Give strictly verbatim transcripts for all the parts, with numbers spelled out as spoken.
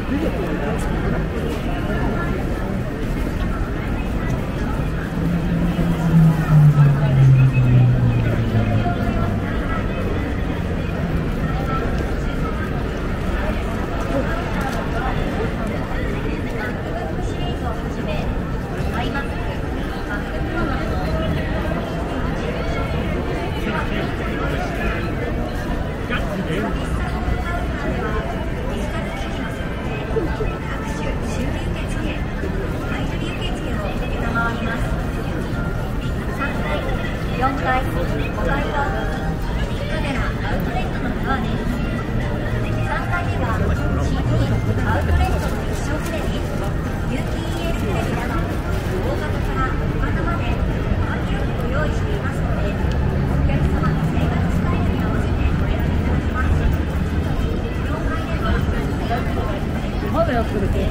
よんかい、ごかいはカメラアウトレットのフロアです。さんかいめは シーティー アウトレットの液晶テレビ、ユーティーイーエル テレビなど大型から小型まで幅広くご用意していますので、お客様の生活スタイルに合わせてお選びいただけます。よんかいめはまだやってるね。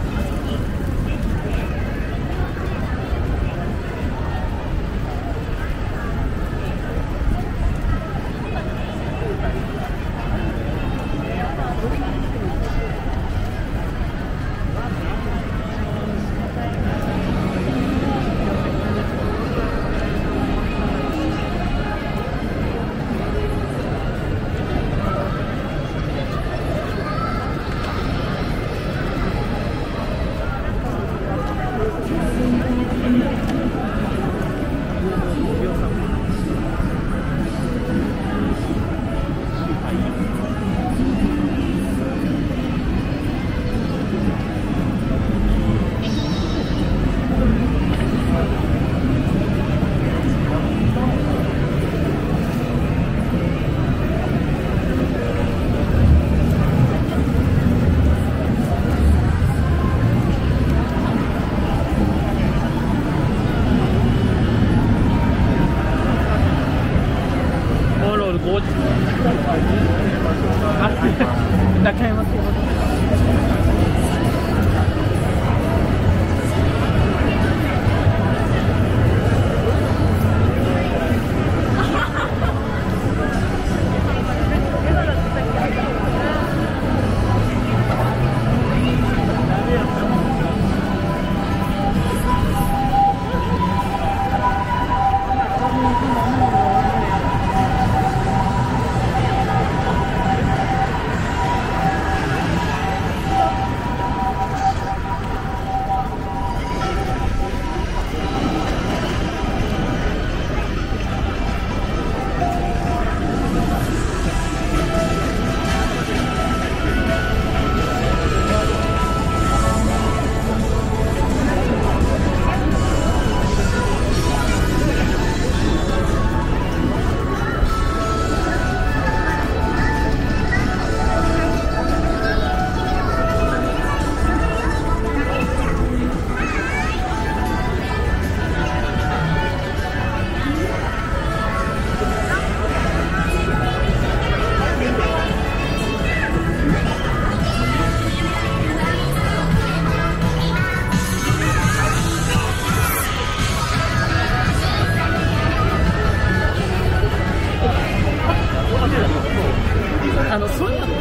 中山ってあのそういうの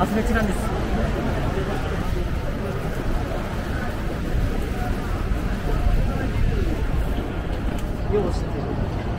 あ、それ違うんです。よう知ってる。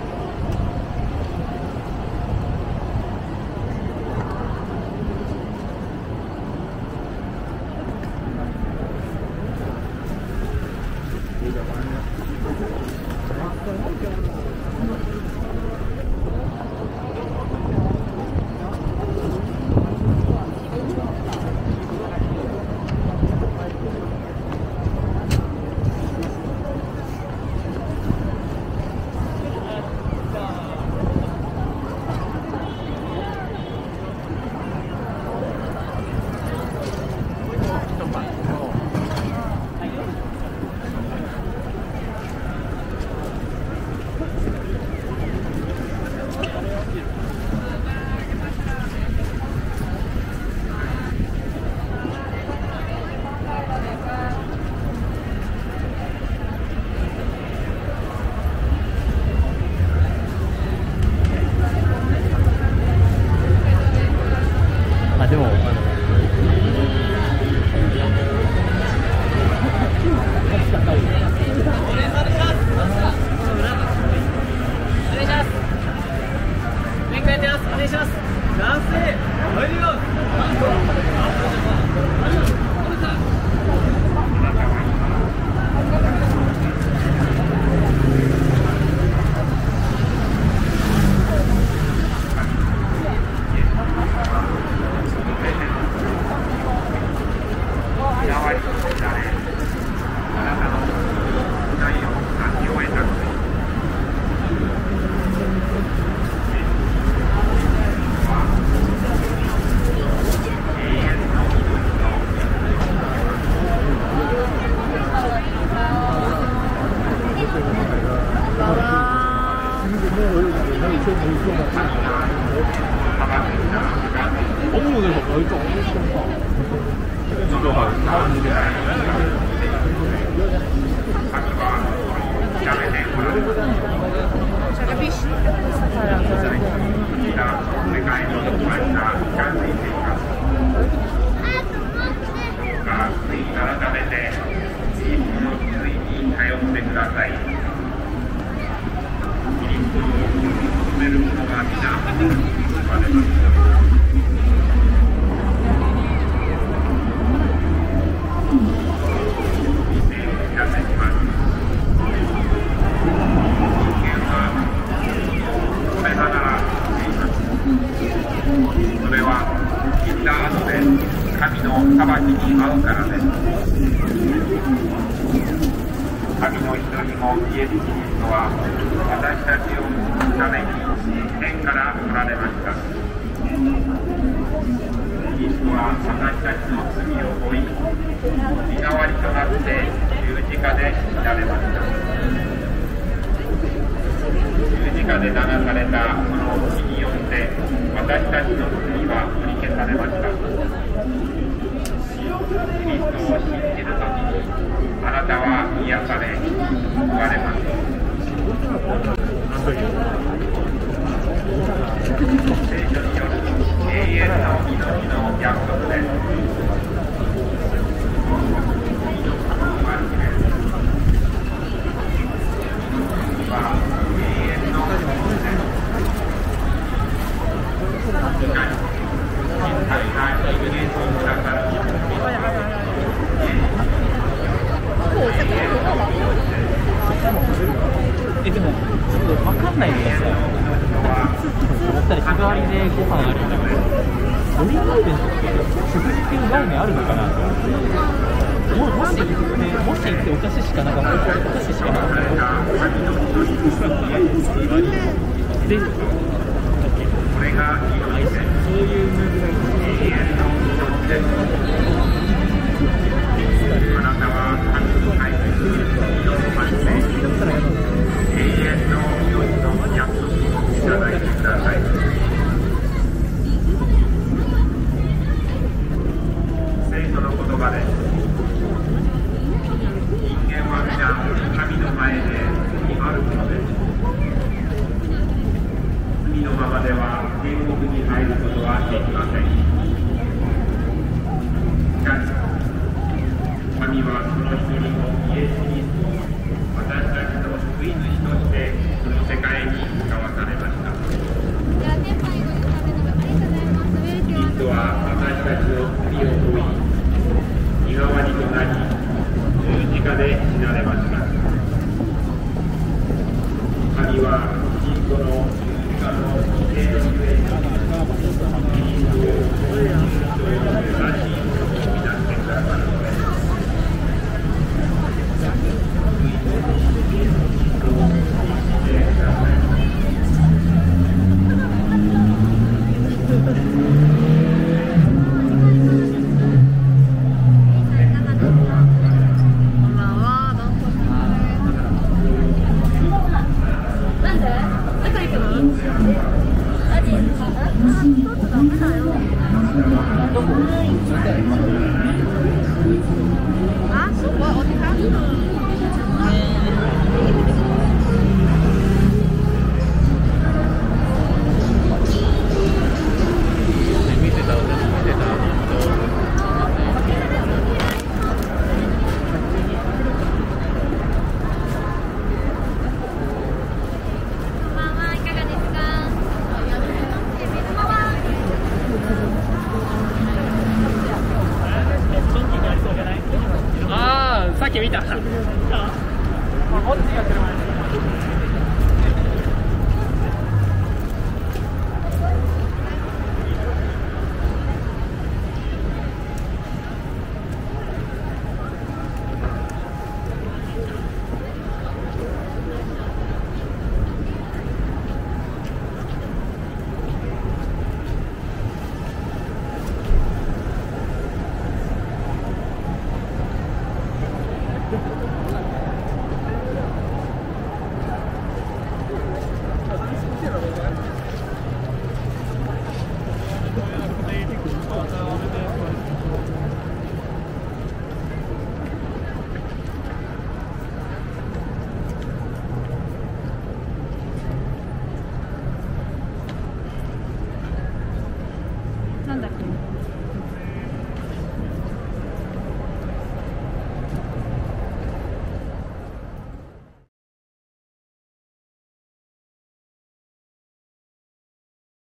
え、でも、ちょっと分かんないのがさ、普通だったら日替わりでご飯あるんだけど、ドリンクイベントって食事っていう概念あるのかなと思って、ももし、ね、もし行ってお菓子しかなかったら、お菓子しかなかったら、で、だっけ、そういうムーブがいあなたは神の大切にだったらやろう。永遠の命の約束をいただいてください。聖書の言葉です。人間は皆神の前で罪あるものです。罪のままでは天国に入ることはできません。 たちの首を追い、身代わりとなり、十字架で死なれました。神はキリストの十字架の犠牲のゆえに、キリストをそういう人を正しいものと見出してくださるのです。救いのイエス・キリストを信じてください。 さっき見た。 なんだっけ